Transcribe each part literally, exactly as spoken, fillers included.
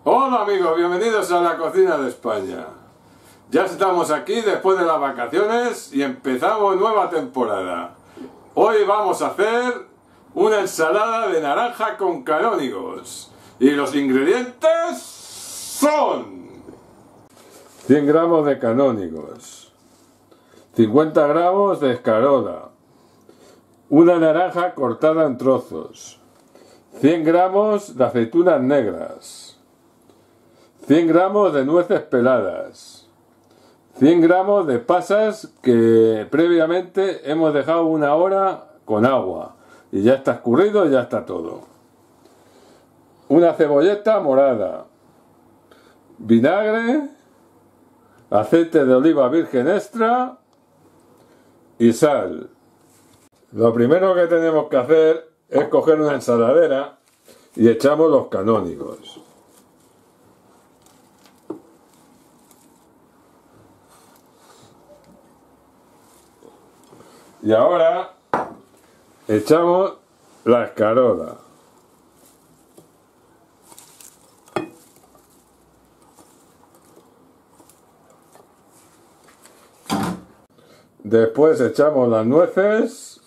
Hola amigos, bienvenidos a la cocina de España. Ya estamos aquí después de las vacaciones y empezamos nueva temporada. Hoy vamos a hacer una ensalada de naranja con canónigos. Y los ingredientes son cien gramos de canónigos, cincuenta gramos de escarola, una naranja cortada en trozos, cien gramos de aceitunas negras, cien gramos de nueces peladas, cien gramos de pasas que previamente hemos dejado una hora con agua y ya está escurrido y ya está todo, una cebolleta morada, vinagre, aceite de oliva virgen extra y sal. Lo primero que tenemos que hacer es coger una ensaladera y echamos los canónigos. Y ahora echamos la escarola. Después echamos las nueces.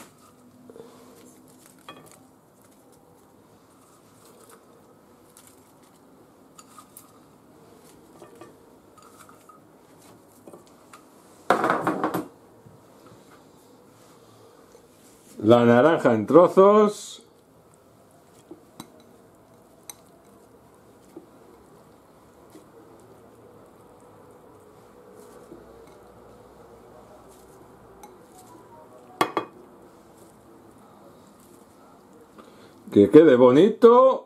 La naranja en trozos. Que quede bonito.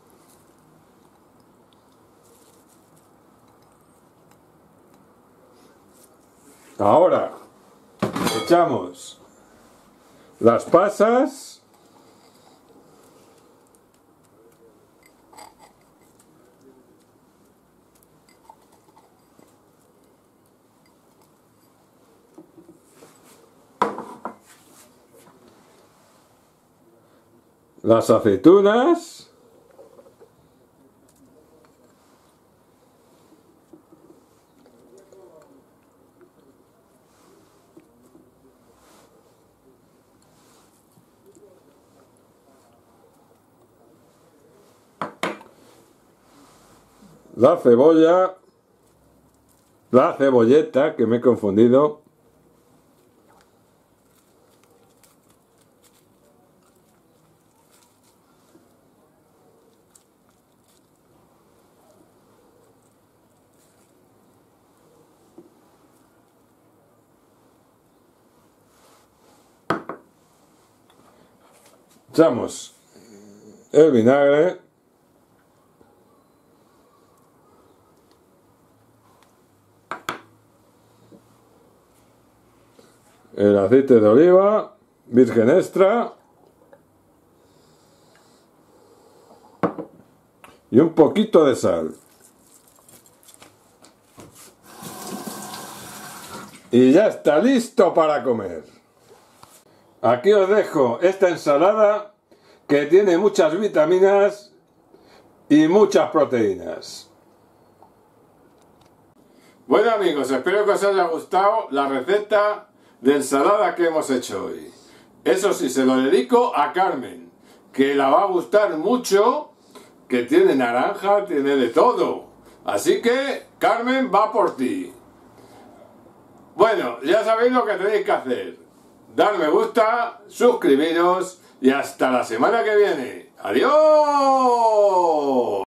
Ahora echamos las pasas, las aceitunas, la cebolla, la cebolleta, que me he confundido, echamos el vinagre, el aceite de oliva virgen extra y un poquito de sal. Y ya está listo para comer. Aquí os dejo esta ensalada que tiene muchas vitaminas y muchas proteínas. Bueno amigos, espero que os haya gustado la receta de ensalada que hemos hecho hoy. Eso sí, se lo dedico a Carmen, que la va a gustar mucho, que tiene naranja, tiene de todo. Así que, Carmen, va por ti. Bueno, ya sabéis lo que tenéis que hacer. Dar me gusta, suscribiros y hasta la semana que viene. ¡Adiós!